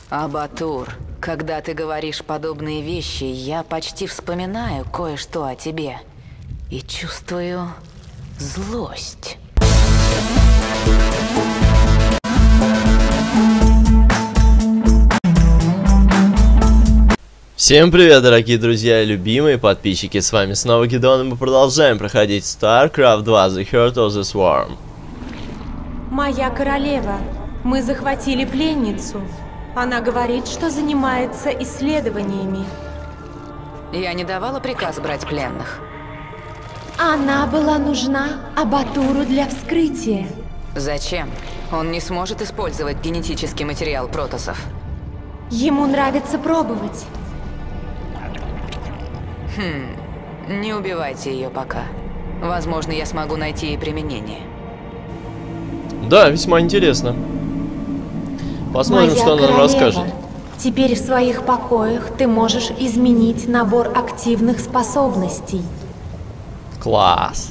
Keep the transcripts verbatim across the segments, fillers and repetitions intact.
Абатур, когда ты говоришь подобные вещи, я почти вспоминаю кое-что о тебе. И чувствую злость. Всем привет, дорогие друзья и любимые подписчики, с вами снова Гидеон, и мы продолжаем проходить StarCraft два The Heart of the Swarm. Моя королева, мы захватили пленницу. Она говорит, что занимается исследованиями. Я не давала приказ брать пленных. Она была нужна Абатуру для вскрытия. Зачем? Он не сможет использовать генетический материал протоссов. Ему нравится пробовать. Хм, не убивайте ее пока. Возможно, я смогу найти ей применение. Да, весьма интересно. Посмотрим, Моя что она нам королева, расскажет. Теперь в своих покоях ты можешь изменить набор активных способностей. Класс.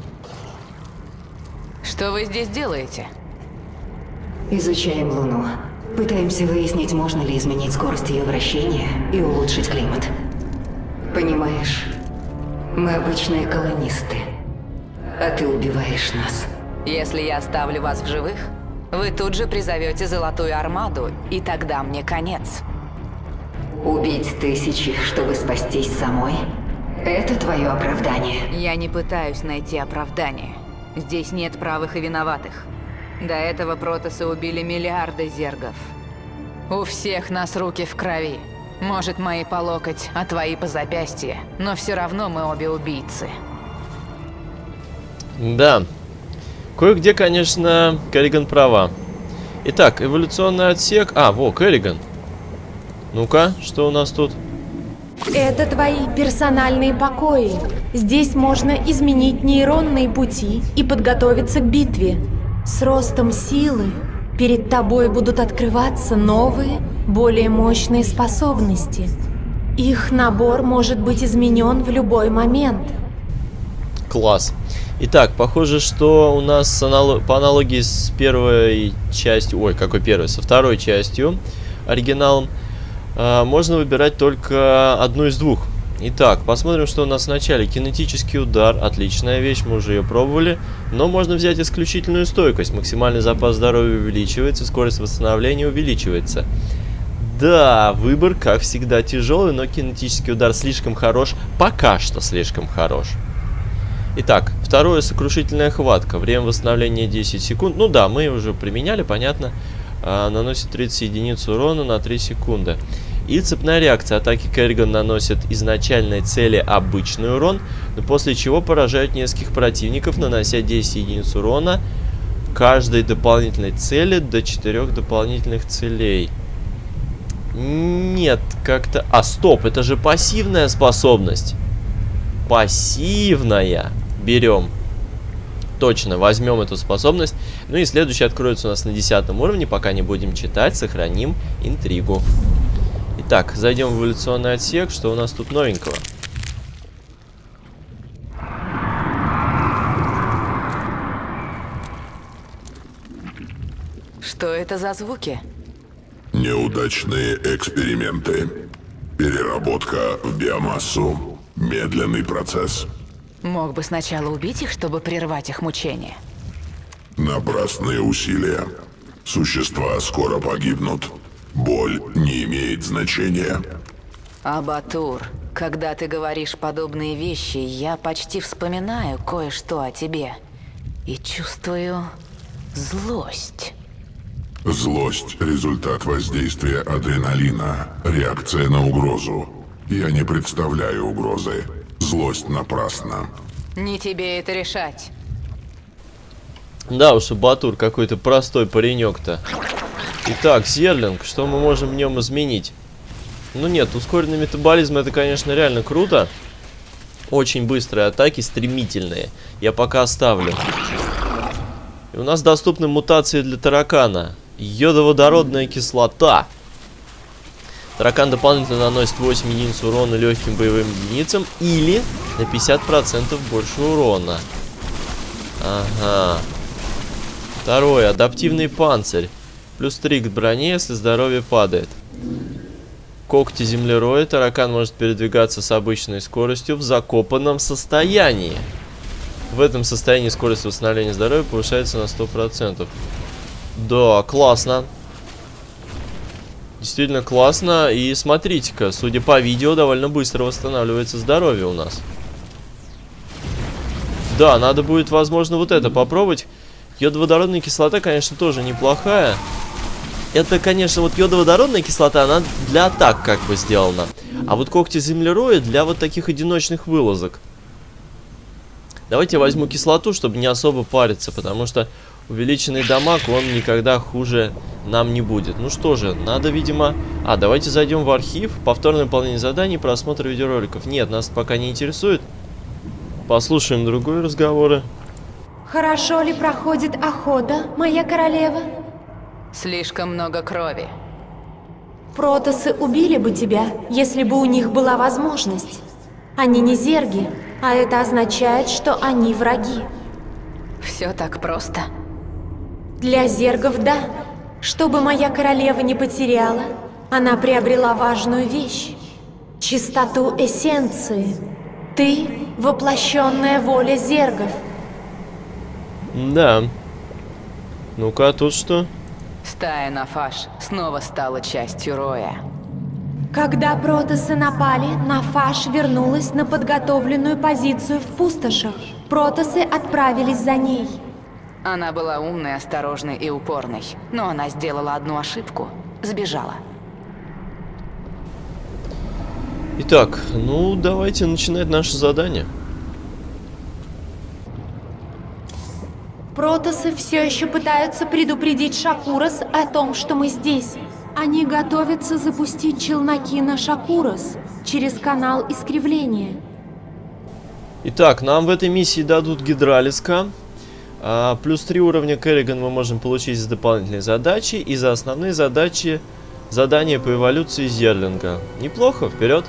Что вы здесь делаете? Изучаем Луну. Пытаемся выяснить, можно ли изменить скорость ее вращения и улучшить климат. Понимаешь, мы обычные колонисты, а ты убиваешь нас. Если я оставлю вас в живых, вы тут же призовете Золотую Армаду, и тогда мне конец. Убить тысячи, чтобы спастись самой? Это твое оправдание? Я не пытаюсь найти оправдание. Здесь нет правых и виноватых. До этого протоссы убили миллиарды зергов. У всех нас руки в крови. Может, мои по локоть, а твои по запястье. Но все равно мы обе убийцы. Да. Кое-где, конечно, Керриган права. Итак, эволюционный отсек. А, во, Керриган. Ну-ка, что у нас тут? Это твои персональные покои. Здесь можно изменить нейронные пути и подготовиться к битве. С ростом силы перед тобой будут открываться новые, более мощные способности. Их набор может быть изменен в любой момент. Класс. Итак, похоже, что у нас анало... по аналогии с первой частью... Ой, какой первой? Со второй частью, оригиналом, э, можно выбирать только одну из двух. Итак, посмотрим, что у нас в начале. Кинетический удар. Отличная вещь, мы уже ее пробовали. Но можно взять исключительную стойкость. Максимальный запас здоровья увеличивается, скорость восстановления увеличивается. Да, выбор, как всегда, тяжелый, но кинетический удар слишком хорош. Пока что слишком хорош. Итак, второе, сокрушительная хватка. Время восстановления десять секунд. Ну да, мы уже применяли, понятно. А, наносит тридцать единиц урона на три секунды. И цепная реакция. Атаки Керриган наносят изначальной цели обычный урон, но после чего поражают нескольких противников, нанося десять единиц урона каждой дополнительной цели до четырёх дополнительных целей. Нет, как-то... А, стоп, это же пассивная способность. Пассивная. Берем. Точно, возьмем эту способность. Ну и следующий откроется у нас на десятом уровне. Пока не будем читать, сохраним интригу. Итак, зайдем в эволюционный отсек. Что у нас тут новенького? Что это за звуки? Неудачные эксперименты. Переработка в биомассу. Медленный процесс. Мог бы сначала убить их, чтобы прервать их мучения. Напрасные усилия. Существа скоро погибнут. Боль не имеет значения. Абатур, когда ты говоришь подобные вещи, я почти вспоминаю кое-что о тебе. И чувствую злость. Злость – результат воздействия адреналина. Реакция на угрозу. Я не представляю угрозы. Злость напрасна. Не тебе это решать. Да уж, Абатур какой-то простой паренек-то. Итак, Зерлинг, что мы можем в нем изменить? Ну нет, ускоренный метаболизм, это, конечно, реально круто. Очень быстрые атаки, стремительные. Я пока оставлю. И у нас доступны мутации для таракана. Йодоводородная кислота. Таракан дополнительно наносит восемь единиц урона легким боевым единицам или на пятьдесят процентов больше урона. Ага. Второе. Адаптивный панцирь. Плюс три к броне, если здоровье падает. Когти землероя. Таракан может передвигаться с обычной скоростью в закопанном состоянии. В этом состоянии скорость восстановления здоровья повышается на сто процентов. Да, классно. Действительно классно. И смотрите-ка, судя по видео, довольно быстро восстанавливается здоровье у нас. Да, надо будет, возможно, вот это попробовать. Йодоводородная кислота, конечно, тоже неплохая. Это, конечно, вот йодоводородная кислота, она для атак как бы сделана. А вот когти землероя для вот таких одиночных вылазок. Давайте я возьму кислоту, чтобы не особо париться, потому что увеличенный дамаг, он никогда хуже нам не будет. Ну что же, надо, видимо... А, давайте зайдем в архив. Повторное выполнение заданий, просмотр видеороликов. Нет, нас пока не интересует. Послушаем другие разговоры. Хорошо ли проходит охота, моя королева? Слишком много крови. Протосы убили бы тебя, если бы у них была возможность. Они не зерги, а это означает, что они враги. Все так просто. Для зергов – да. Чтобы моя королева не потеряла, она приобрела важную вещь – чистоту эссенции. Ты – воплощенная воля зергов. Да. Ну-ка, а тут что? Стая Нафаш снова стала частью Роя. Когда протосы напали, Нафаш вернулась на подготовленную позицию в пустошах. Протосы отправились за ней. Она была умной, осторожной и упорной, но она сделала одну ошибку. Сбежала. Итак, ну давайте начинать наше задание. Протосы все еще пытаются предупредить Шакурос о том, что мы здесь. Они готовятся запустить челноки на Шакурос через канал искривления. Итак, нам в этой миссии дадут гидралиска. А, плюс три уровня Керриган мы можем получить за дополнительные задачи. И за основные задачи задания по эволюции Зерлинга. Неплохо, вперед.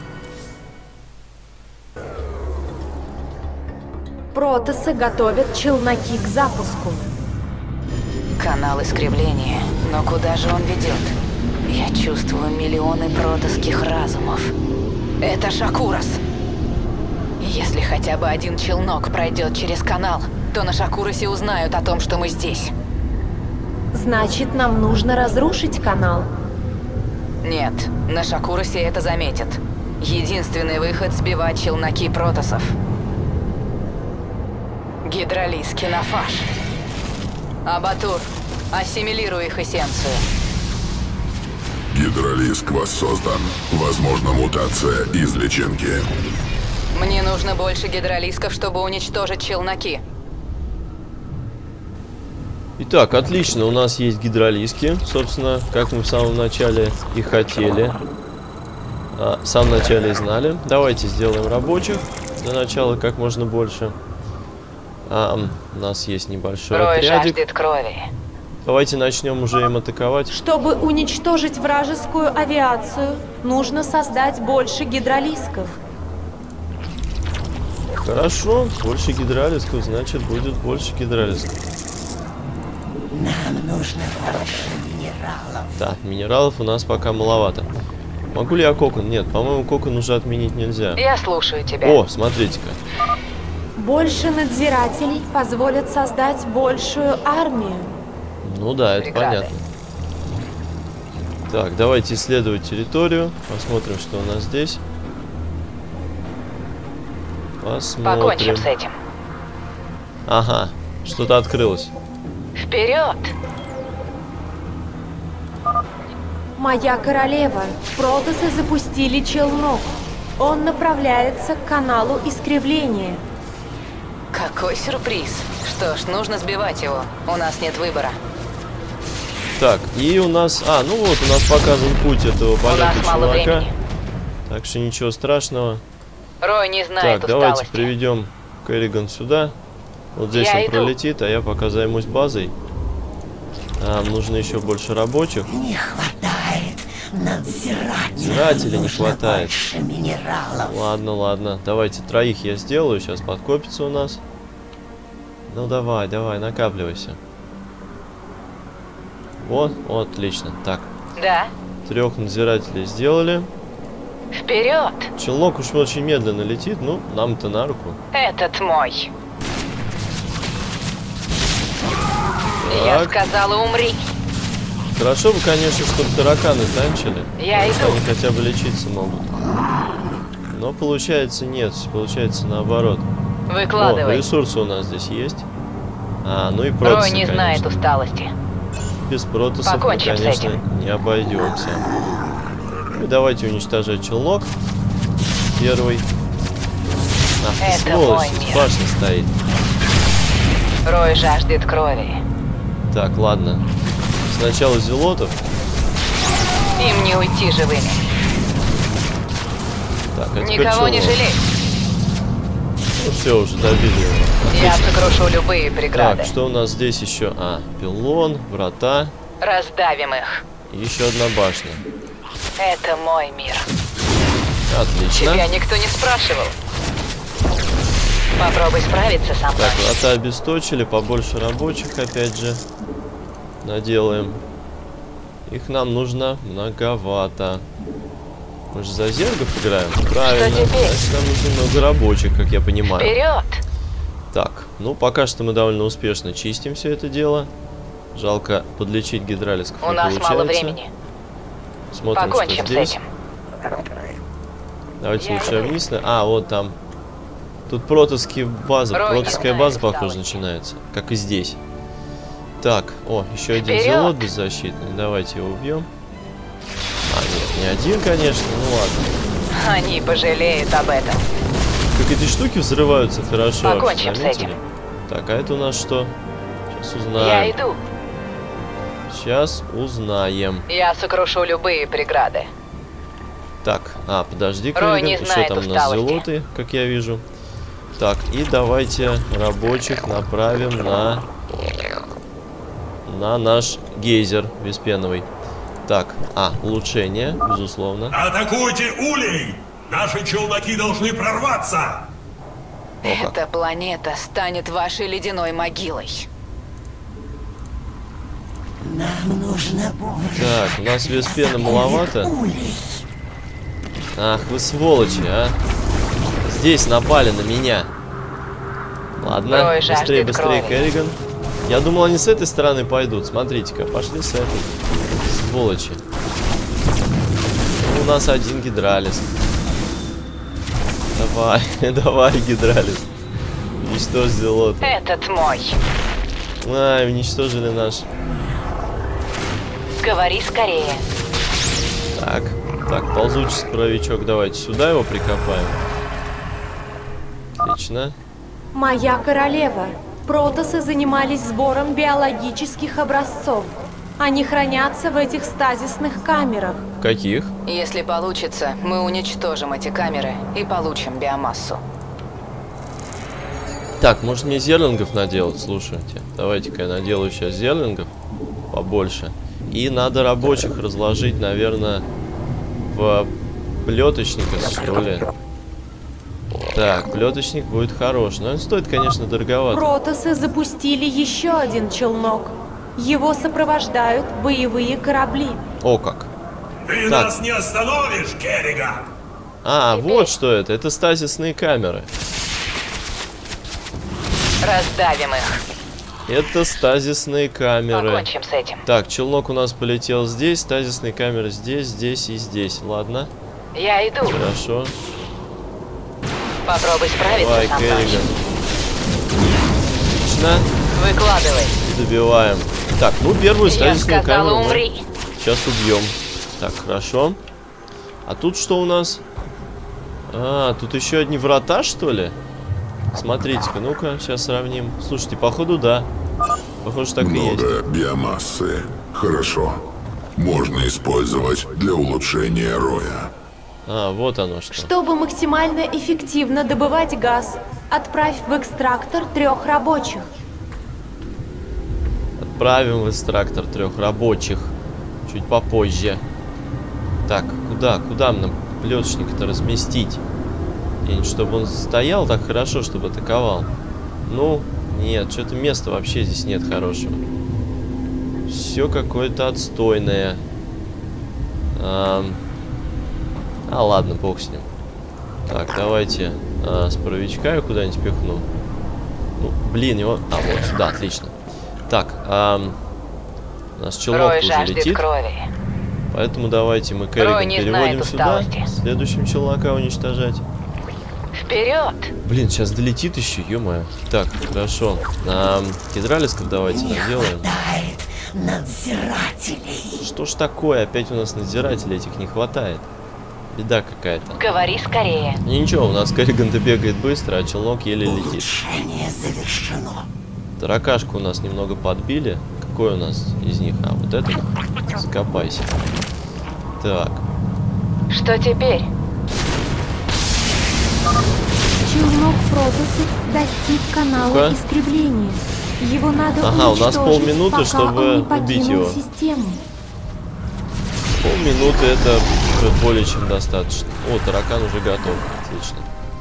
Протосы готовят челноки к запуску. Канал искривления. Но куда же он ведет? Я чувствую миллионы протосских разумов. Это Шакурос. Если хотя бы один челнок пройдет через канал, то на Шакуросе узнают о том, что мы здесь. Значит, нам нужно разрушить канал. Нет, на Шакуросе это заметят. Единственный выход — сбивать челноки протосов. Гидралиски Нафаш. Абатур, ассимилируй их эссенцию. Гидралиск воссоздан. Возможна мутация из личинки. Мне нужно больше гидралисков, чтобы уничтожить челноки. Итак, отлично, у нас есть гидралиски. Собственно, как мы в самом начале и хотели. А, в самом начале и знали. Давайте сделаем рабочих. Для начала как можно больше. А, у нас есть небольшой Рой отрядик. жаждет крови. Давайте начнем уже им атаковать. Чтобы уничтожить вражескую авиацию, нужно создать больше гидралисков. Хорошо, больше гидралисков, значит будет больше гидралисков. Нам нужно больше минералов. Да, минералов у нас пока маловато. Могу ли я кокон? Нет, по-моему, кокон уже отменить нельзя. Я слушаю тебя. О, смотрите-ка. Больше надзирателей позволят создать большую армию. Ну да, это Преграды. понятно. Так, давайте исследовать территорию. Посмотрим, что у нас здесь. Посмотрим. Покончим с этим. Ага, что-то открылось. Вперед! Моя королева, протосы запустили челнок. Он направляется к каналу искривления. Какой сюрприз. Что ж, нужно сбивать его. У нас нет выбора. Так, и у нас... А, ну вот, у нас показан путь этого У полета нас мало чувака. времени. Так что ничего страшного. Рой не знает Так, давайте усталости. приведем Керриган сюда. Вот здесь Я он иду. пролетит, а я пока займусь базой. Нам нужно еще больше рабочих. Не хватает надзирателя. Надзирателя не Нужно хватает. больше минералов. Ладно, ладно. Давайте троих я сделаю. Сейчас подкопится у нас. Ну давай, давай, накапливайся. Вот, вот, отлично. Так, Да. трех надзирателей сделали. Вперед! Челнок уж очень медленно летит, ну, нам-то на руку. Этот мой. Я Так. сказала, умри. Хорошо бы, конечно, чтобы тараканы танчили. Я потому что иду. они хотя бы лечиться могут. Но получается нет, получается наоборот. О, Выкладывай. ресурсы у нас здесь есть. А, ну и Рой протасы, не конечно. знает усталости. Без протасов мы, Покончим с конечно, этим. не обойдемся. И давайте уничтожать челнок. Первый. Ах ты, Это сволочь, мой здесь мир. башня стоит. Рой жаждет крови. Так, ладно. Сначала зелотов. Им не уйти живыми. Так, а теперь Никого не челнок. жалей. Ну все, уже добили его. Я Отлично. сокрушу любые преграды. Так, что у нас здесь еще? А, пилон, врата. Раздавим их. И еще одна башня. Это мой мир. Отлично. Тебя никто не спрашивал. Попробуй справиться со мной. Так, врата обесточили, побольше рабочих опять же наделаем. Их нам нужно многовато. Мы же за зергов играем. Правильно. теперь? Значит, нам нужно много рабочих, как я понимаю. Вперед! Так, ну пока что мы довольно успешно чистим все это дело. Жалко, подлечить гидралисков У не нас получается. мало времени. Смотрим, Покончим что с здесь. этим. Давайте Я лучше иду. вниз. на- А, вот там. Тут протовские базы. Рой не Протовская знает база, похоже, усталости. начинается. Как и здесь. Так, о, еще один Вперед! зелот беззащитный. Давайте его убьем. А, нет, не один, конечно. Ну ладно. Они пожалеют об этом. Как эти штуки взрываются хорошо. Покончим с заметили? этим. Так, а это у нас что? Сейчас узнаем. Я иду. Сейчас узнаем. Я сокрушу любые преграды. Так, а, подожди, Рой Крейган, не еще знает там у нас усталости. зелоты, как я вижу. Так, и давайте рабочих направим на... На наш гейзер беспеновый. Так, а, улучшение, безусловно. Атакуйте улей! Наши челноки должны прорваться! О, как. Эта планета станет вашей ледяной могилой. Нам нужно вовремя. Так, у нас беспена маловато. Улей. Ах, вы сволочи, а. Здесь напали на меня. Ладно, Рой быстрее, жаждет быстрее, крови. Керриган. Я думал, они с этой стороны пойдут. Смотрите-ка, пошли с этой. Сволочи. Ну, у нас один гидралист. Давай, давай, гидралист. Уничтожь зелот. Этот мой. Ай, уничтожили наш. Говори скорее. Так, так, ползучий споровичок. Давайте сюда его прикопаем. Отлично. Моя королева. Протосы занимались сбором биологических образцов. Они хранятся в этих стазисных камерах. Каких? Если получится, мы уничтожим эти камеры и получим биомассу. Так, может мне зерлингов наделать? Слушайте, давайте-ка я наделаю сейчас зерлингов побольше. И надо рабочих разложить, наверное, в плеточника, что ли. Так, плеточник будет хорош. Но он стоит, конечно, дороговато. Протосы запустили еще один челнок. Его сопровождают боевые корабли. О как. Ты Так. нас не остановишь, Керриган! А, вот что это. Это стазисные камеры. Раздавим их. Это стазисные камеры. Покончим с этим. Так, челнок у нас полетел здесь, стазисные камеры здесь, здесь и здесь. Ладно, Я иду. хорошо. Попробуй справиться Давай, со мной. Керриган. Отлично. Выкладывай. Добиваем. Так, ну первую Я стазисную сказала, камеру мы умри. сейчас убьем. Так, хорошо. А тут что у нас? А, тут еще одни врата, что ли? Смотрите-ка, ну-ка, сейчас сравним. Слушайте, походу, да. Похоже, так и есть. Много биомассы. Хорошо. Можно использовать для улучшения роя. А, вот оно что. Чтобы максимально эффективно добывать газ, отправь в экстрактор трех рабочих. Отправим в экстрактор трех рабочих. Чуть попозже. Так, куда? Куда нам плеточника-то разместить? И чтобы он стоял так хорошо, чтобы атаковал. Ну, нет, что-то места вообще здесь нет хорошего. Все какое-то отстойное. Ам, А, ладно, бог с ним. Так, давайте а, с паровичка я куда-нибудь пихну. Ну, блин, его... А, вот сюда, отлично. Так, а, у нас челнок Рой уже жаждет летит. крови. Поэтому давайте мы Керриган не переводим знает сюда. усталости. Следующим челнока уничтожать. Вперед! Блин, сейчас долетит еще, ё-моё. Так, хорошо. А, гидралисков давайте Не наделаем. хватает надзирателей. Что ж такое? Опять у нас надзирателей этих не хватает. Беда какая-то. Говори скорее. И ничего, у нас Керриган-то бегает быстро, а челнок еле летит. Улучшение завершено. Таракашку у нас немного подбили. Какой у нас из них? А, вот этот? Закопайся. Так. Что теперь? Челнок Протоса достиг канала Ну-ка. искривления. Его надо Ага, у нас уничтожить, полминуты, пока чтобы он не убить покинул его. систему. Полминуты это уже более чем достаточно. О, таракан уже готов. Отлично.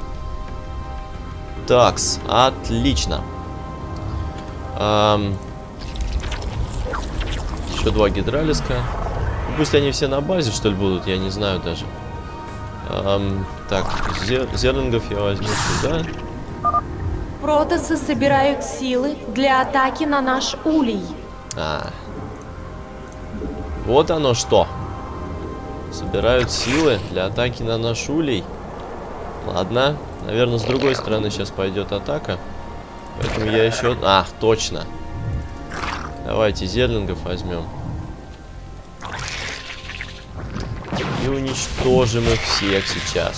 Такс, отлично. Ам, еще два гидралиска. Ну, пусть они все на базе, что ли, будут, я не знаю даже. Ам, так, зер зерлингов я возьму сюда. Протосы собирают силы для атаки на наш улей. А. Вот оно что. Собирают силы для атаки на наш улей. Ладно. Наверное, с другой стороны сейчас пойдет атака. Поэтому я еще... А, точно. Давайте зерлингов возьмем. И уничтожим их всех сейчас.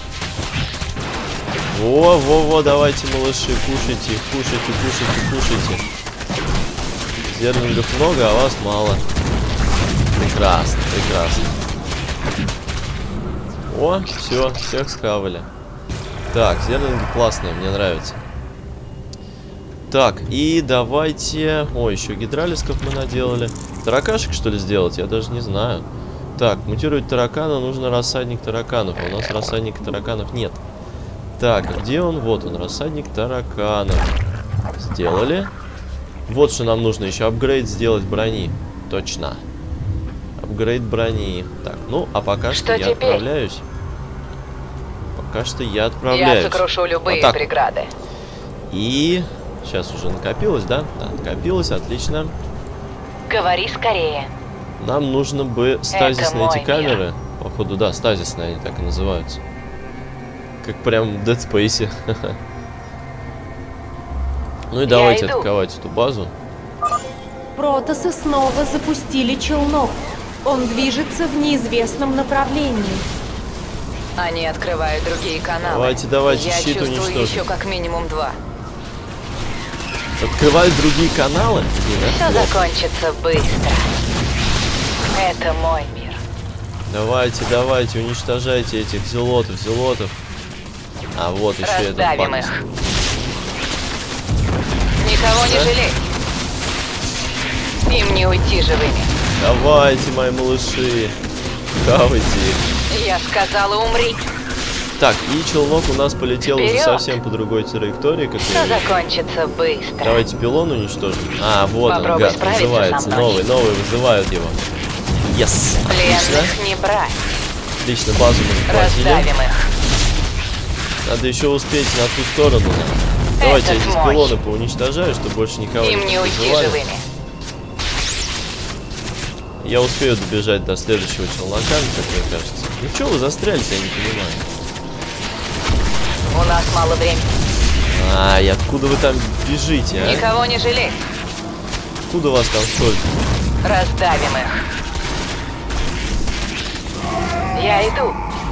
Во-во-во, давайте, малыши, кушайте, кушайте, кушайте, кушайте. Зерлингов много, а вас мало. Прекрасно, прекрасно. О, все, всех схавали. Так, зерлинги классные, мне нравятся. Так, и давайте... О, еще гидралисков мы наделали. Таракашек, что ли, сделать? Я даже не знаю. Так, мутировать таракана, нужно рассадник тараканов. А у нас рассадника тараканов нет. Так, а где он? Вот он, рассадник тараканов. Сделали. Вот что нам нужно, еще апгрейд сделать брони. Точно. Апгрейд брони. Так, ну, а пока что, Что я теперь? отправляюсь. Пока что я отправляюсь. Я сокрушу любые Вот так. преграды. И... Сейчас уже накопилось, да? Да, накопилось, отлично. Говори скорее. Нам нужно бы стазисные мой эти камеры. Походу, да, стазисные они так и называются. Как прям в Dead Space. Ну и давайте иду. атаковать эту базу. Протосы снова запустили челнок. Он движется в неизвестном направлении. Они открывают другие каналы. Давайте, давайте, Я щит чувствую уничтожим. еще как минимум два. Открывают другие каналы? Блин, это Все плохо. закончится быстро. Это мой мир. Давайте, давайте, уничтожайте этих зелотов, зелотов. А вот еще этот Раздавим пакость. их. Никого не Да? жалей. Им не уйти живыми. Давайте, мои малыши. Хавайте их. Я сказала, умри. Так, и челнок у нас полетел уже Вперед! совсем по другой траектории, как я Все вижу. закончится быстро. Давайте пилон уничтожим. А, вот он, Попробуй гад, справиться вызывается. со мной. Новый, новый, вызывают его. Yes, отлично. Пленных не брать. Отлично, базу мы захватили. Раздавим их. Надо еще успеть на ту сторону. Давайте я Этот здесь мой. пилоны поуничтожаю, чтобы больше никого Им не уйти вызывали. живыми. Я успею добежать до следующего челнока, как мне кажется. Ну что вы застрялись, я не понимаю. У нас мало времени. А, и откуда вы там бежите, а? Никого не жалей. Откуда вас там столько? Раздавим их. Я иду.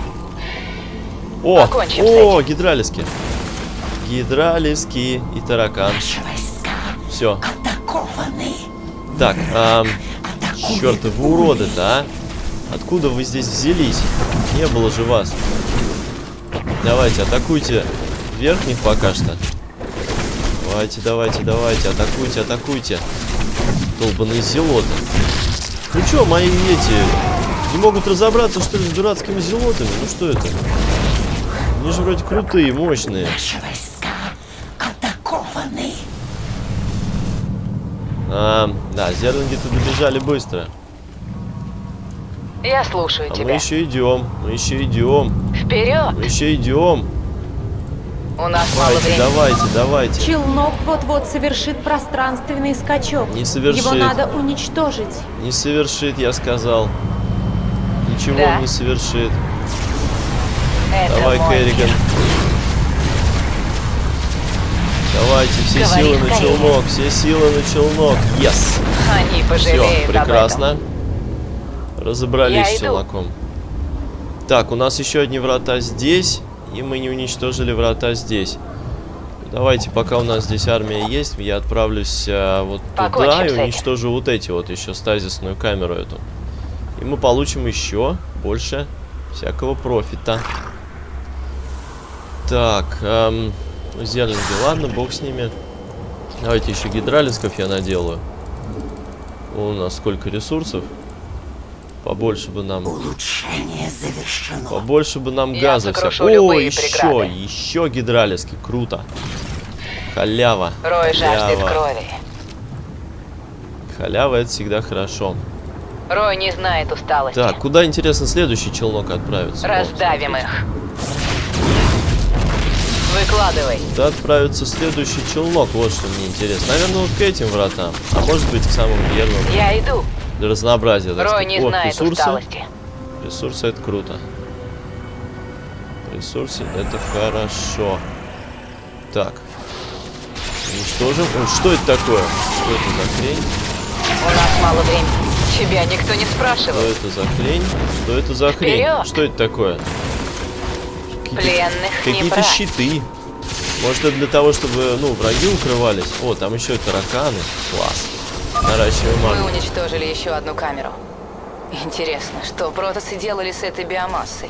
О, Покончим с о, гидралиски. Гидралиски и таракан. Наши войска Все. атакованы. Так, ам, черт, вы уроды-то, а? Откуда вы здесь взялись? Не было же вас. Давайте, атакуйте верхних пока что. Давайте, давайте, давайте, атакуйте, атакуйте. Долбаные зелоты. Ну что, мои эти не могут разобраться, что ли, с дурацкими зелотами? Ну что это? Они же вроде крутые, мощные. Наши войска атакованы. А, да, зерлинги-то добежали быстро. Я слушаю А тебя. мы еще идем. Мы еще идем. Вперед! Мы еще идем. У нас мало Давайте, времени. давайте, давайте. Челнок вот-вот совершит пространственный скачок. Не совершит. Его надо уничтожить. Не совершит, я сказал. Ничего Да. он не совершит. Это Давай, мой Керриган. мир. Давайте, все Говори силы на скорее. челнок, все силы на челнок. Yes. Они Все, пожалеют об этом. прекрасно. Разобрались Я с иду. челноком. Так, у нас еще одни врата здесь, и мы не уничтожили врата здесь. Давайте, пока у нас здесь армия есть, я отправлюсь а, вот Покончим туда и с этим. уничтожу вот эти вот еще стазисную камеру эту. И мы получим еще больше всякого профита. Так, эм, зернинги, ладно, бог с ними. Давайте еще гидралисков я наделаю. У нас сколько ресурсов? Побольше бы нам... Улучшение завершено. Побольше бы нам Я газа сокрушу всякого. О, любые еще, преграды. еще гидралиски, круто. Халява. Рой жаждет Халява. крови. Халява, это всегда хорошо. Рой не знает усталости. Так, куда, интересно, следующий челнок отправится? Раздавим О, их. Выкладывай. куда отправится следующий челнок? Вот что мне интересно. Наверное, вот к этим вратам. А может быть, к самым первым. Я иду. Для разнообразия, так Рой сказать. не О, знает ресурсы. усталости. Ресурсы, это круто. Ресурсы, это хорошо. Так. Уничтожим. Ой, что это такое? Что это за хрень? У нас мало времени. Тебя никто не Что спрашивал. это за хрень? Что это за хрень? Вперед! Что это такое? Какие-то- Пленных не Какие-то брать. щиты. Может, это для того, чтобы, ну, враги укрывались? О, там еще и тараканы. Класс. Наращиваем Мы ману. уничтожили еще одну камеру. Интересно, что протосы делали с этой биомассой?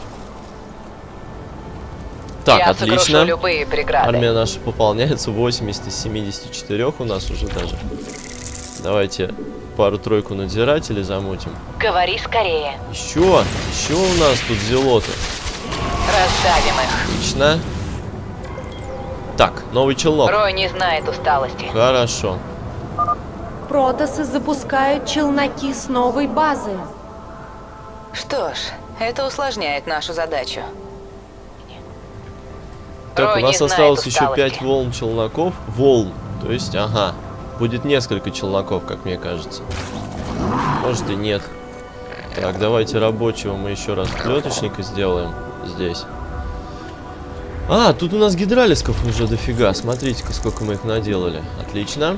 Так, Я сокрушу отлично. любые преграды. Армия наша пополняется. восемьдесят из семидесяти четырёх у нас уже даже. Давайте пару-тройку надзирателей замутим. Говори скорее. Еще, еще у нас тут зелоты. Раздавим их. Отлично. Так, новый челнок. Рой не знает усталости. Хорошо. Протосы запускают челноки с новой базы. Что ж, это усложняет нашу задачу. Так, Рой у нас не знает осталось еще усталости. пять волн челноков. Волн. То есть, ага. Будет несколько челноков, как мне кажется. Может и нет. Так, давайте рабочего мы еще раз плеточника сделаем здесь. А, тут у нас гидралисков уже дофига. Смотрите-ка, сколько мы их наделали. Отлично.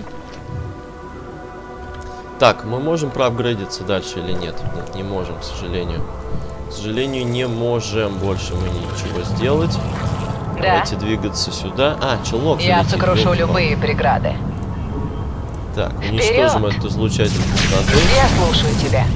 Так, мы можем проапгрейдиться дальше или нет? Нет, не можем, к сожалению. К сожалению, не можем больше мы ничего сделать. Да. Давайте двигаться сюда. А, челнок же Я летит, сокрушу ёлки-палки. любые преграды. Так, уничтожим этот излучатель пустоты. Я слушаю тебя.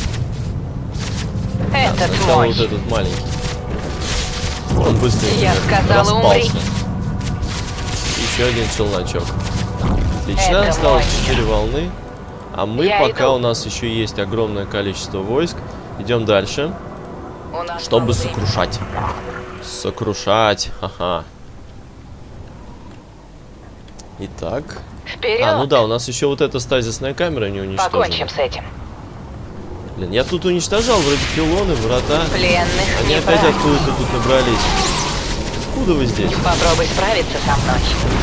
Этот Сначала мой. вот этот маленький. Он быстренько Я сказала, распался. умри. Еще один челночок. Отлично, Это осталось мой. четыре волны. А мы Я пока иду. у нас еще есть огромное количество войск. Идем дальше, У нас чтобы мало времени. сокрушать. Сокрушать, ха-ха. Итак. Вперед. А, ну да, у нас еще вот эта стазисная камера не уничтожена. Покончим с этим. Блин, я тут уничтожал вроде пилоны, врата. Пленных Они не опять брать. откуда-то тут набрались. Откуда вы здесь? Попробуй справиться со мной.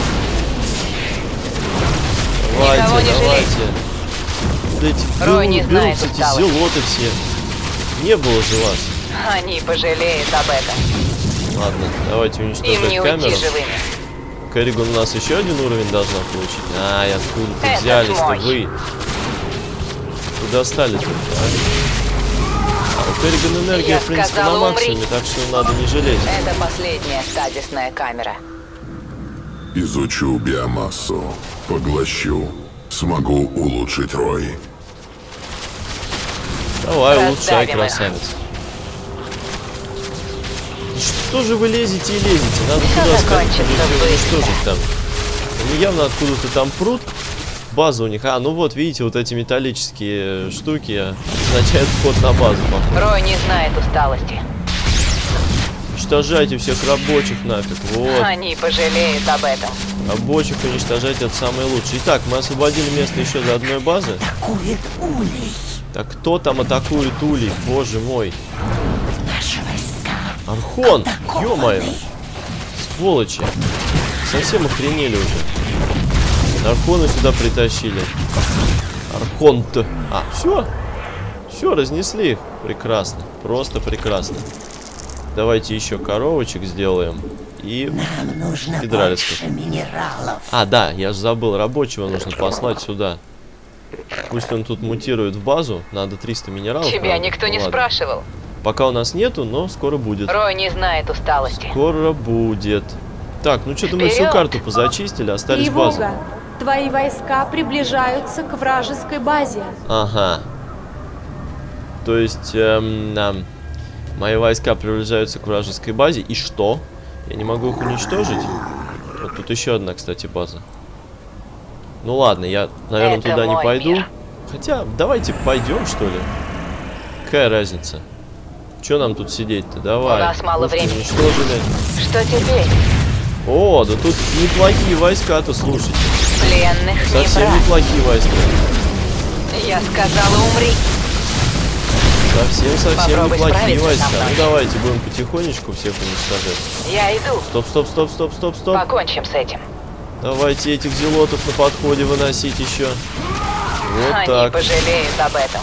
Давайте, Никого не давайте. Вот эти Рой не берут- знает берутся эти усталости. зелоты все. Не было же вас. Они пожалеют об этом. Ладно, давайте Им уничтожать не камеру. уйти живыми. Керриган у нас еще один уровень должна получить. Ай, откуда-то Этот взялись-то мой. вы. Вы достали-то, а? А у Керриган энергия, Я в принципе, на сказала, максимуме, умри. так что надо не жалеть. Это последняя стазисная камера. Изучу биомассу. Поглощу. Смогу улучшить Рой. Давай, улучшай, Раздавим их. красавец. Что же вы лезете и лезете? Надо Всё туда закончится сказать, быстро. уничтожить там. Они явно откуда-то там прут. База у них. А, ну вот, видите, вот эти металлические штуки означают вход на базу. походу. Рой не знает усталости. Уничтожайте всех рабочих нафиг. Вот. Они пожалеют об этом. Рабочих уничтожать это самое лучшее. Итак, мы освободили место еще до одной базы. Атакует улей. Так кто там атакует улей? Боже мой. Наши войска Архон! атакованы. Ё-моё! Сволочи! Совсем охренели уже. Архона сюда притащили. Архон-то. А, все. Все, разнесли их. Прекрасно. Просто прекрасно. Давайте еще коровочек сделаем. И Нам нужно гидралисков. больше минералов. А, да, я же забыл. Рабочего нужно послать сюда. Пусть он тут мутирует в базу. Надо триста минералов. Тебя правда. никто Ну, не ладно. спрашивал. Пока у нас нету, но скоро будет. Рой не знает усталости. Скоро будет. Так, ну что-то мы всю Вперед! карту позачистили, остались базы. Тревога. Твои войска приближаются к вражеской базе. Ага. То есть, эм, нам, мои войска приближаются к вражеской базе. И что? Я не могу их уничтожить? Вот тут еще одна, кстати, база. Ну ладно, я, наверное, Это туда не мой пойду. мир. Хотя, давайте пойдем, что ли. Какая разница? Че нам тут сидеть-то? Давай. У нас мало Пушки времени. уничтожили. Что теперь? О, да тут неплохие войска-то, слушайте. Пленных не Совсем брать. неплохие войска. Я сказала, умри. Совсем-совсем Попробуй неплохие справиться войска. со мной. Ну давайте будем потихонечку всех уничтожать. Я иду. Стоп, стоп, стоп, стоп, стоп, стоп. Покончим с этим. Давайте этих зелотов на подходе выносить еще. Вот Они так. пожалеют об этом.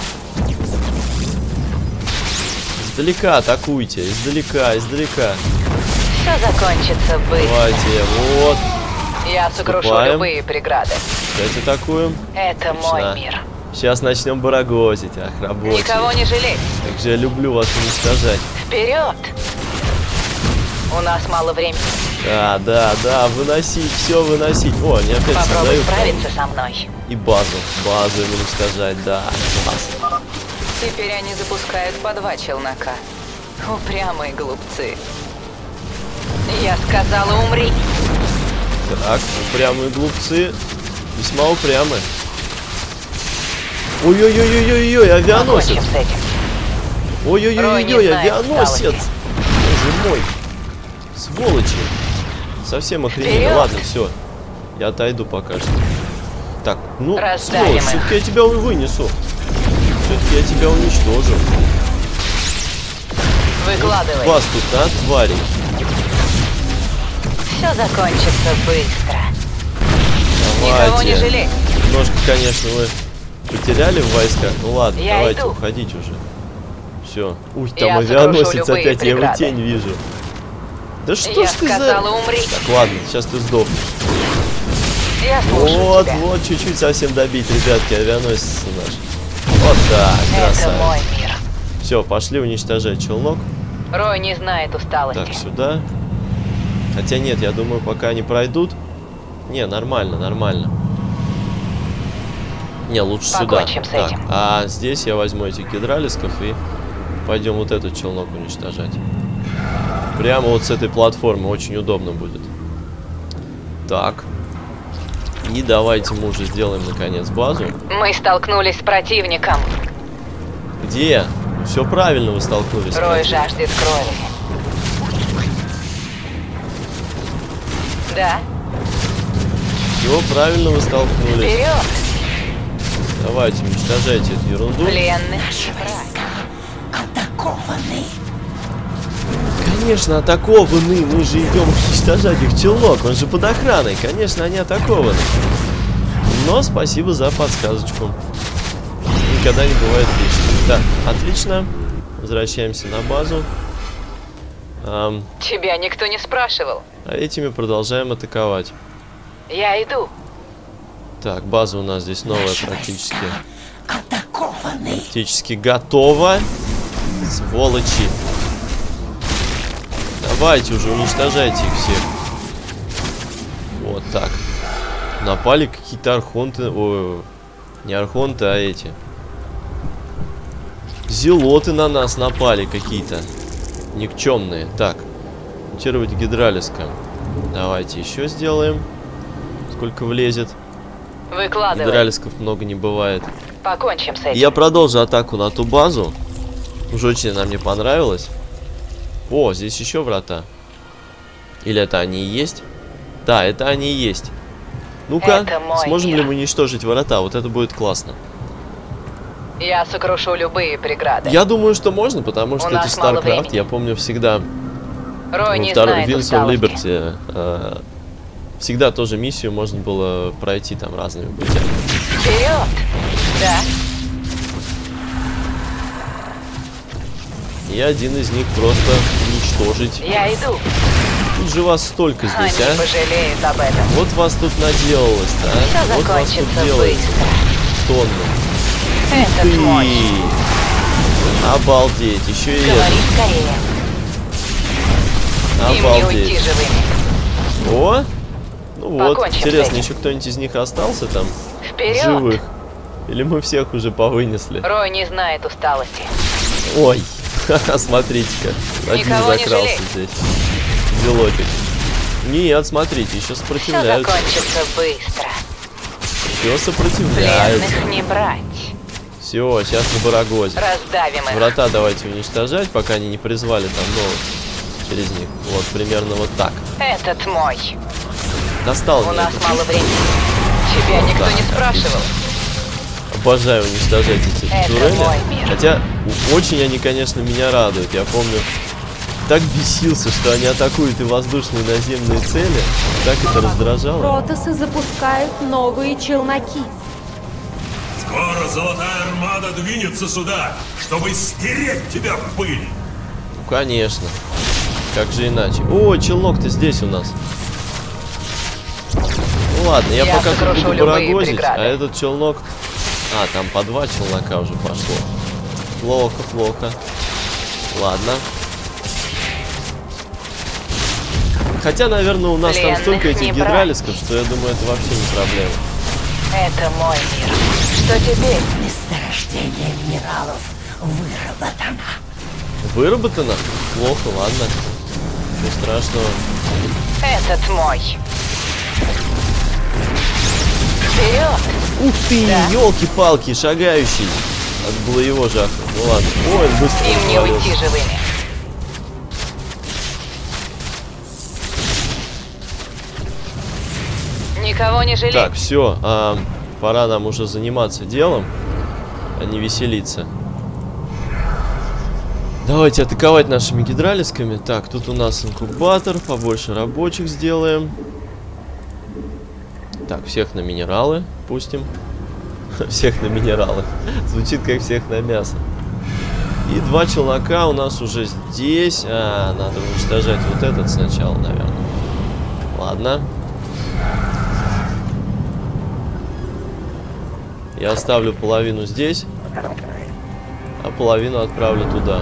Издалека атакуйте, издалека, издалека. Все закончится быстро. Давайте, вот. Я сокрушу Вступаем. любые преграды. Опять атакуем. Это Отлично. мой мир. Сейчас начнем барагозить. Ах, рабочие. Никого не жалей. Как же я люблю вас уничтожать. Вперед! У нас мало времени. Да, да, да, выносить, все выносить. О, они опять Попробуй создают. справиться со мной. И базу, базу им уничтожать, да. Класс. Теперь они запускают по два челнока. Упрямые глупцы. Я сказала, умри. Так, упрямые глупцы. Весьма упрямые. Ой-ой-ой-ой-ой, авианосец. Покончим с этим. Рой не Ой-ой-ой-ой, знает авианосец. усталости. Боже мой. Сволочи. Совсем охренели. Вперед! Ладно, все. Я отойду пока что. Так, ну, Раздавим сволочь, их. все-таки я тебя вынесу. Все-таки я тебя уничтожу. Выкладывай. Вас тут, а, твари. Все закончится быстро. Никого не Давайте. жалей. Немножко, конечно, вы потеряли в войсках. Ну ладно, Я давайте иду. уходить уже. Все. Уй, там Я авианосец сокрушу любые опять, я его преграды. тень вижу. Да что Я ж ты сказала, за... умри. Так, ладно, сейчас ты сдохнешь. Я слушаю Вот, тебя. вот, чуть-чуть совсем добить, ребятки, авианосец наш. Вот так, Это мой красавец. мир. Все, пошли уничтожать челнок. Рой не знает усталости. Так, сюда. Хотя нет, я думаю, пока они пройдут. Не, нормально, нормально. Не, лучше сюда. Покончим с Так, этим. а здесь я возьму этих гидралисков и пойдем вот этот челнок уничтожать. Прямо вот с этой платформы очень удобно будет. Так. И давайте мы уже сделаем наконец базу. Мы столкнулись с противником. Где? Все правильно вы столкнулись. с Рой противником. жаждет крови. Да, Все правильно вы столкнулись. вперед! Давайте, уничтожайте эту ерунду. Пленных Наши войска атакованы. Конечно, атакованы. Мы же идем уничтожать их челнок. Он же под охраной. Конечно, они атакованы. Но спасибо за подсказочку. Никогда не бывает лишним. Так, отлично. Возвращаемся на базу. Ам, Тебя никто не спрашивал. а этими продолжаем атаковать. Я иду. Так, база у нас здесь новая Наши практически. войска атакованы. Практически готова. Сволочи. Давайте уже, уничтожайте их всех. Вот так. Напали какие-то архонты. Ой, не архонты, а эти. Зелоты на нас напали какие-то. Никчемные. Так. Мутировать гидралиска. Давайте еще сделаем. Сколько влезет. Выкладывай. Гидралисков много не бывает. Покончим с этим. Я продолжу атаку на ту базу. Уже очень она мне понравилась. О, здесь еще врата. Или это они и есть? Да, это они и есть. Ну-ка, Это мой сможем мир. ли мы уничтожить врата? Вот это будет классно. Я сокрушу любые преграды. Я думаю, что можно, потому что У это нас мало StarCraft. времени. Я помню всегда Рой во не втором знает Wings of усталости. Liberty э, всегда тоже миссию можно было пройти там разными путями. Вперед! Да. И один из них просто уничтожить. Я иду. Тут же вас столько Они здесь, а? пожалеют об этом. Вот вас тут наделалось-то, а? Все Вот вас тут закончится делает быстро. тонну. Этот Ты! мой. Обалдеть, еще и Говори это. скорее. Им не Обалдеть. уйти живыми. О! Ну вот, Покончим с интересно, этим. еще кто-нибудь из них остался там? Вперед! Живых? Или мы всех уже повынесли? Рой не знает усталости. Ой, смотрите-ка. Один Никого не закрался жалей. здесь. Белотик. Нет, смотрите, еще Все сопротивляются. закончится быстро. Еще сопротивляются. Пленных не брать. Все, сейчас на Барагозе. Раздавим их. Врата давайте уничтожать, пока они не призвали там новых через них. Вот, примерно вот так. Этот мой. Достал У меня нас этот. мало времени. Тебя никто так, не спрашивал. Обожаю уничтожать эти Это турели. мой мир. Хотя очень они, конечно, меня радуют. Я помню, так бесился, что они атакуют и воздушные, и наземные цели. Так это раздражало. Протосы запускают новые челноки. Скоро Золотая Армада двинется сюда, чтобы стереть тебя в пыль. Ну, конечно. Как же иначе? О, челнок-то здесь у нас. Ну ладно, я, Я пока тут сокрушу буду любые барагозить, преграды. а этот челнок... А, там по два челнока уже пошло. Плохо, плохо. Ладно. Хотя, наверное, у нас там Пленных столько этих не брать. гидралисков, что я думаю, это вообще не проблема. Это мой мир. Что теперь? Месторождение минералов выработано. Выработано? Плохо, ладно. Ничего страшного. Этот мой. Вперед! Ух ты, Да. елки-палки, шагающий. Надо было его жахнуть. Ну ладно. Ой, он быстро Им не развалился. уйти живыми. Никого не жалей. Так, все, а, пора нам уже заниматься делом, а не веселиться. Давайте атаковать нашими гидралисками. Так, тут у нас инкубатор, побольше рабочих сделаем. Так, всех на минералы пустим. Всех на минералы. Звучит как всех на мясо. И два челнока у нас уже здесь. А, надо уничтожать вот этот сначала, наверное. Ладно. Я оставлю половину здесь, а половину отправлю туда.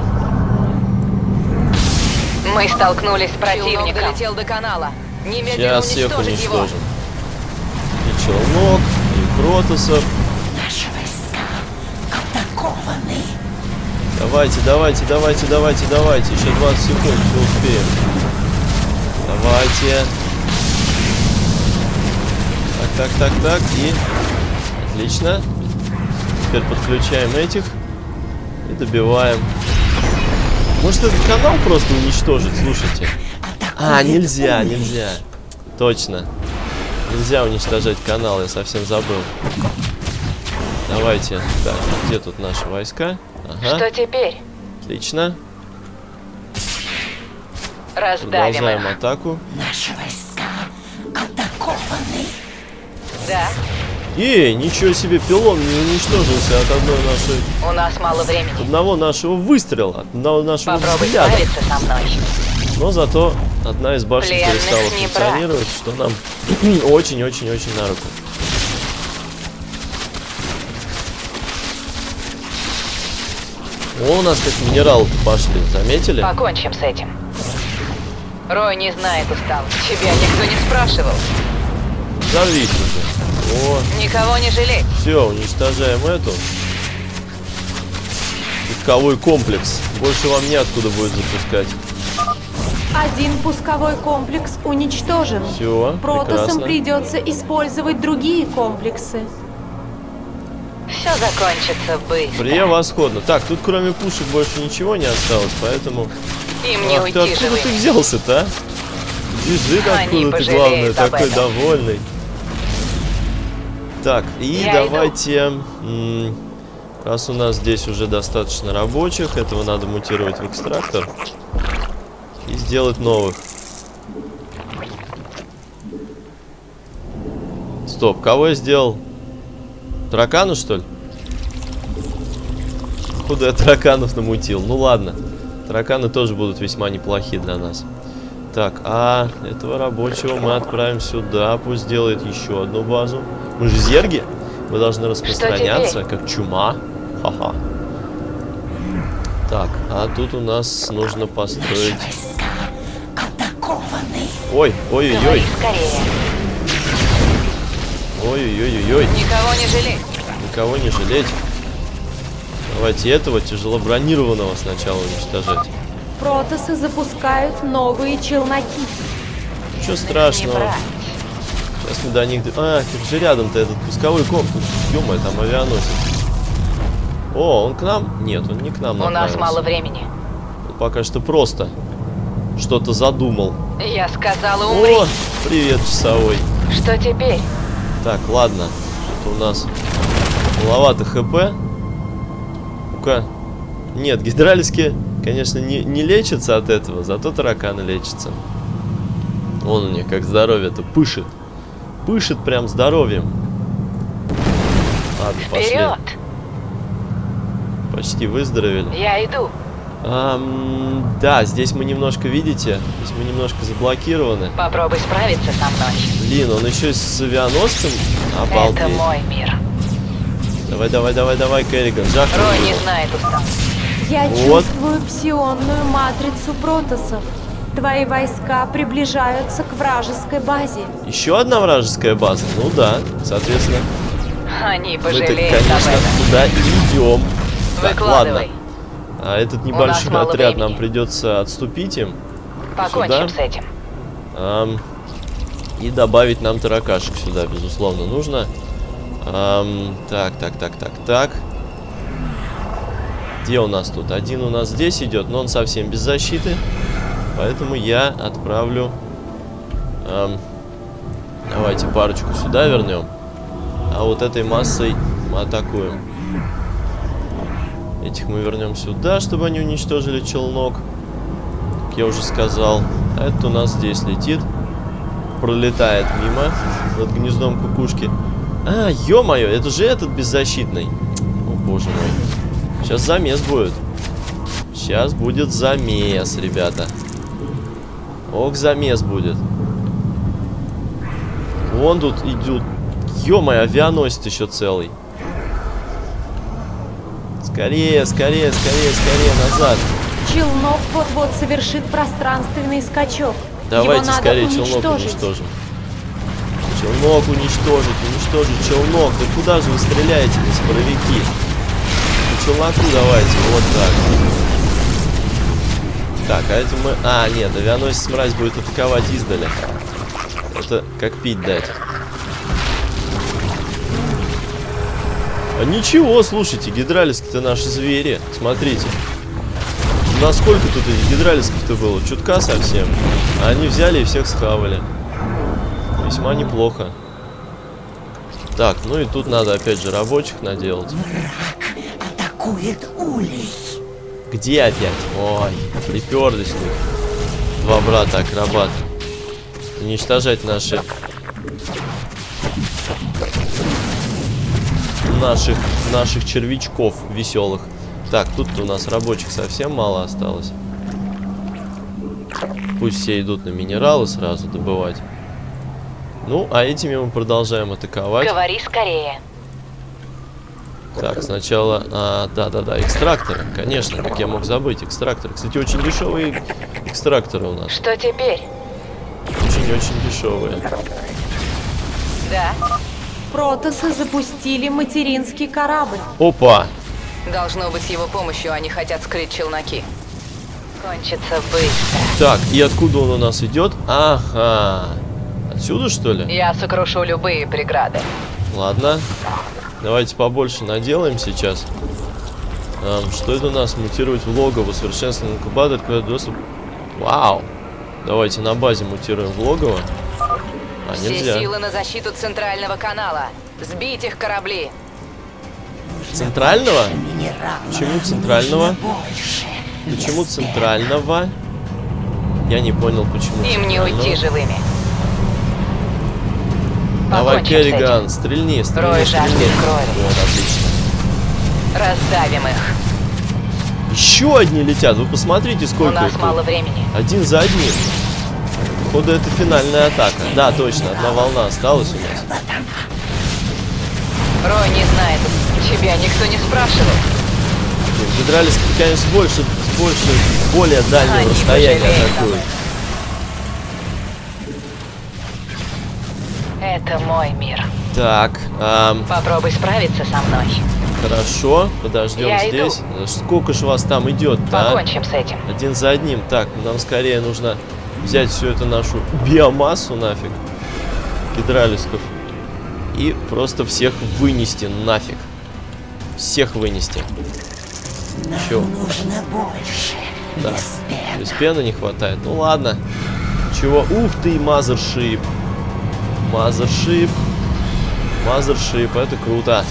Мы столкнулись с противником. Челнок долетел до канала. Немедленно Сейчас всех уничтожить его. уничтожим. И челнок, и протосов. Наши войска атакованы. Давайте, давайте, давайте, давайте, давайте. Еще двадцать секунд, все успеем. Давайте. Так, так, так, так. И... Отлично. Теперь подключаем этих. И добиваем. Может, этот канал просто уничтожить? Слушайте. А, нельзя, нельзя. Точно. Нельзя уничтожать канал, я совсем забыл. Давайте. Так, где тут наши войска? Ага. Что теперь? Отлично. Раздавим Продолжаем их. атаку. Наши войска атакованы. Да, Эй, ничего себе, пилон не уничтожился от одной нашей, у нас мало времени. одного нашего выстрела, от одного нашего Попробуй взгляда. справиться со мной. Но зато одна из башен Пленных перестала не функционировать, что нам очень-очень-очень на руку. О, у нас как минералы пошли, заметили? Покончим с этим. Рой не знает усталости. Тебя никто не спрашивал. Взорвись уже. О, Никого не жалеть. все, уничтожаем эту. Пусковой комплекс. Больше вам неоткуда будет запускать. Один пусковой комплекс уничтожен. Все, Протосам прекрасно. придется использовать другие комплексы. Все закончится быстро. Превосходно. Так, тут кроме пушек больше ничего не осталось, поэтому... Им не Ах, ты уйти откуда ты живыми. взялся-то, а? Бежит Они откуда ты, главное, пожалеют об такой этом. довольный. Так, и Я давайте... м, Раз у нас здесь уже достаточно рабочих, этого надо мутировать в экстрактор и сделать новых. Стоп, кого я сделал? Таракану, что ли? Куда я тараканов намутил? Ну ладно. Тараканы тоже будут весьма неплохи для нас. Так, а этого рабочего мы отправим сюда. Пусть делает еще одну базу. Мы же зерги. Мы должны распространяться, как чума. Ха-ха. Так, а тут у нас нужно построить... Ой, ой-ой-ой. Ой-ой-ой-ой. Никого не жалеть. Никого не жалеть. Давайте этого тяжело бронированного сначала уничтожать. Протосы запускают новые челноки. Ничего страшного. Сейчас мы до них... А, как же рядом-то этот пусковой комплекс. Ё-моё, там авианосец. О, он к нам? Нет, он не к нам направился. У нас мало времени. Он пока что просто что-то задумал. Я сказала, умри. О, привет, часовой. Что теперь? Так, ладно. Это у нас маловато хп. Ну-ка. Нет, гидралиски, конечно, не, не лечатся от этого, зато тараканы лечатся. Вон у них как здоровье-то пышет. Пышет прям здоровьем. Ладно, пошли. Вперед! Почти выздоровели. Я иду. А, да, здесь мы немножко, видите, здесь мы немножко заблокированы. Попробуй справиться со мной. Блин, он еще и с авианосцем. Обалдеть. Это мой мир. Давай, давай, давай, давай, Керриган, жахни. Рой не знает усталости. Я Вот. чувствую псионную матрицу протосов. Твои войска приближаются к вражеской базе. Еще одна вражеская база? Ну да, соответственно. Они Мы-то, пожалеют об конечно, этом. туда и идем. Так, ладно. Выкладывай. А этот небольшой мало отряд времени. нам придется отступить им. Покончим сюда. с этим. Ам, и добавить нам таракашек сюда, безусловно, нужно. Ам, так, так, так, так, так. Где у нас тут? Один у нас здесь идет, но он совсем без защиты. Поэтому я отправлю... ам, давайте парочку сюда вернем. А вот этой массой мы атакуем. Этих мы вернем сюда, чтобы они уничтожили челнок. Как я уже сказал. А этот у нас здесь летит. Пролетает мимо над гнездом кукушки. А, ё-моё, это же этот беззащитный. О, боже мой. Сейчас замес будет. Сейчас будет замес, ребята. Ох, замес будет. Вон тут идут. Ё-моё, авианосец еще целый. Скорее, скорее, скорее, скорее, назад. Челнок вот-вот совершит пространственный скачок. Давайте Его надо скорее челнок уничтожить. уничтожим. Челнок уничтожить, уничтожить челнок. Да куда же вы стреляете, споровики? По челноку давайте, вот так. Так, а эти мы... А, нет, авианосец мразь будет атаковать издали. Это как пить дать. А ничего, слушайте, гидралиски-то наши звери. Смотрите. Насколько тут этих гидралисков-то было? Чутка совсем. А они взяли и всех схавали. Весьма неплохо. Так, ну и тут надо опять же рабочих наделать. Враг атакует улей. Где опять? Ой, приперлись тут. Два брата акробата. Уничтожать наши... Наших, наших червячков веселых. Так, тут у нас рабочих совсем мало осталось. Пусть все идут на минералы сразу добывать. Ну, а этими мы продолжаем атаковать. Говори скорее. Так, сначала... А, да-да-да, экстракторы. Конечно, как я мог забыть. Экстракторы. Кстати, очень дешевые экстракторы у нас. Что теперь? Очень-очень дешевые. Да. Протосы запустили материнский корабль. Опа! Должно быть, с его помощью они хотят скрыть челноки. Кончится быстро. Так, и откуда он у нас идет? Ага. Отсюда, что ли? Я сокрушу любые преграды. Ладно. Давайте побольше наделаем сейчас. Эм, что это у нас? Мутировать в логово. Совершенствованный инкубатор. Открывает доступ. Вау. Давайте на базе мутируем в логово. А, Все нельзя. силы на защиту центрального канала. Сбить их корабли. Центрального? Почему центрального? Почему центрального? Я не понял, почему. Им не уйти живыми. Давай, Покончим с Керриган, этим. стрельни, стрельни, Рой стрельни. жаждет крови. Вот, отлично. Раздавим их. Еще одни летят. Вы посмотрите, У сколько нас их тут. мало времени. Один за одним. Походу, это финальная атака. Да, точно, одна волна осталась у нас. Рой не знает. Тебя никто не спрашивает. Гидралис, конечно, больше, больше, более дальнего Они расстояния пожалеют атакуют. Это мой мир. Так, ам, Попробуй справиться со мной. хорошо, подождем Я здесь. Сколько же вас там идет-то, а? Покончим с этим. Один за одним. Так, нам скорее нужно взять всю эту нашу биомассу нафиг. Гидралисков. И просто всех вынести нафиг. Всех вынести. Чё? Нужно больше. Да. Без пены. Без пены не хватает. Ну ладно. Чего? Ух ты, мазершип. Мазершип. Мазершип. Это круто.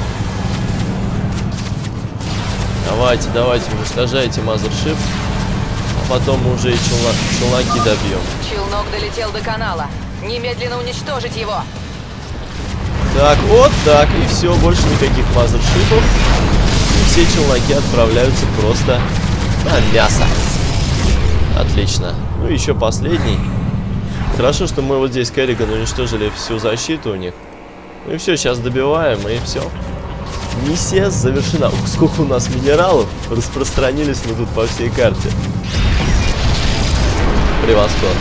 Давайте, давайте, уничтожайте мазершип. А потом мы уже и челна... челноки добьем. Челнок долетел до канала. Немедленно уничтожить его. Так, вот так. И все, больше никаких мазершипов. И все челноки отправляются просто на мясо. Отлично. Ну, еще последний. Хорошо, что мы вот здесь Керриган уничтожили всю защиту у них. Ну и все, сейчас добиваем, и все. Миссия завершена. Ух, сколько у нас минералов. Распространились мы тут по всей карте. Превосходно.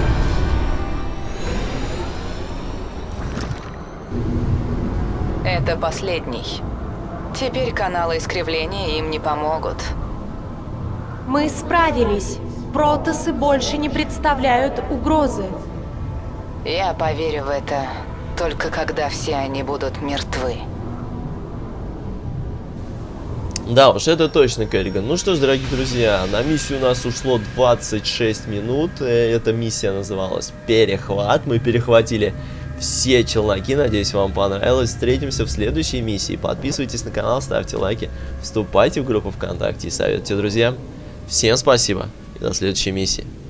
Это последний. Теперь каналы искривления им не помогут. Мы справились. Протосы больше не представляют угрозы. Я поверю в это только когда все они будут мертвы. Да уж, это точно, Керриган. Ну что ж, дорогие друзья, на миссию у нас ушло двадцать шесть минут. Эта миссия называлась «Перехват». Мы перехватили все челноки. Надеюсь, вам понравилось. Встретимся в следующей миссии. Подписывайтесь на канал, ставьте лайки, вступайте в группу ВКонтакте и советуйте друзьям. Всем спасибо и до следующей миссии.